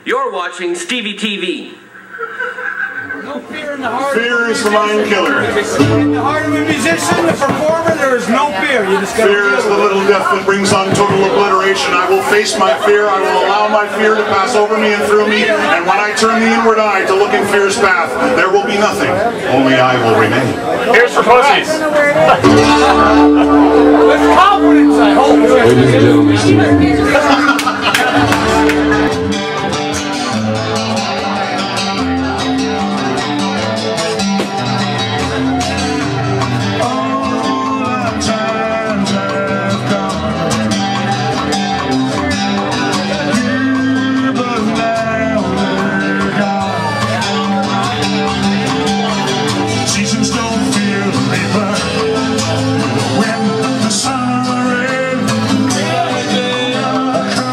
You're watching Stevie TV. No fear in the heart. Fear is the mind killer. In the heart of a musician, a performer, there is no fear. You just Fear is the little death that brings on total obliteration. I will face my fear. I will allow my fear to pass over me and through me. And when I turn the inward eye to look in fear's path, there will be nothing. Only I will remain. Here's for pussies. with confidence, I hope. Ladies and gentlemen, when the summer rain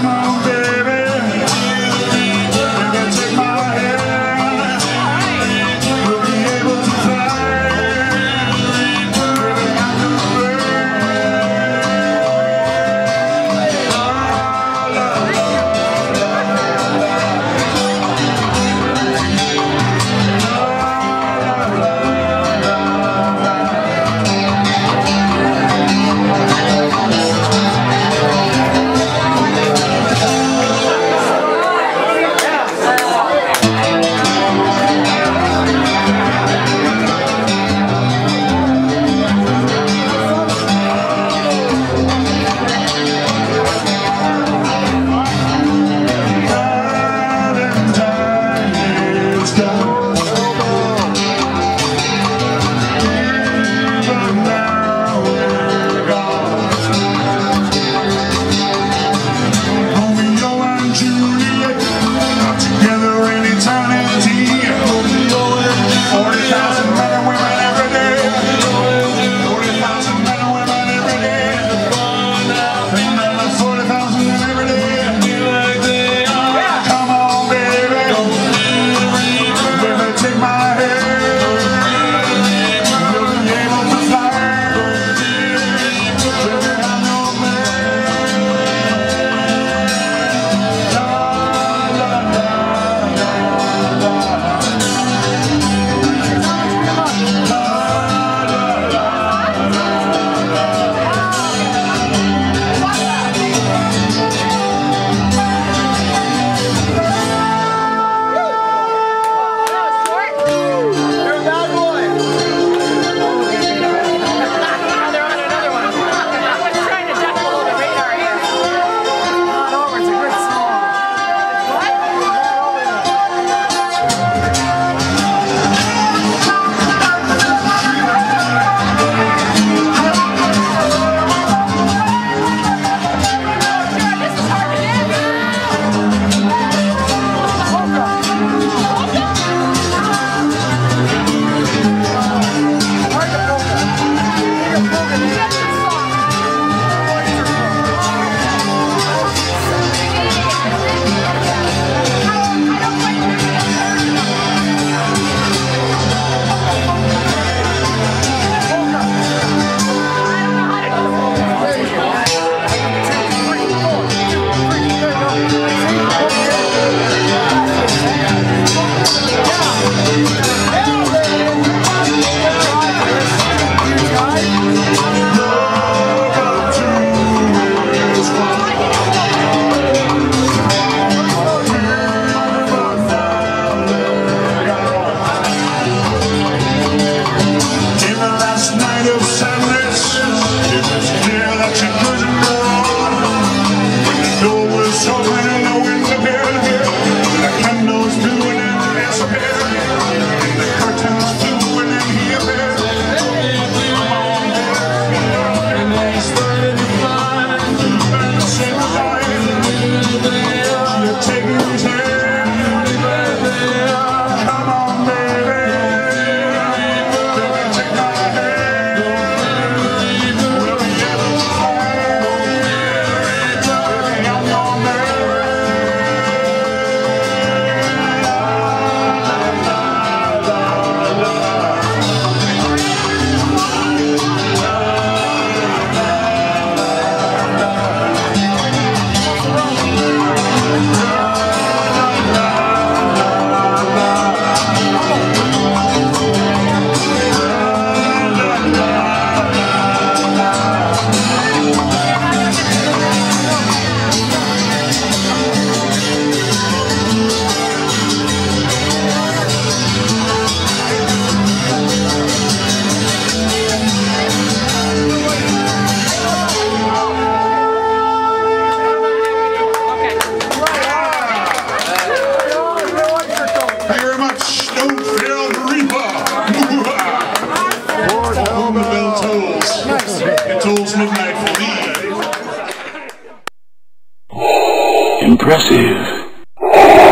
aggressive.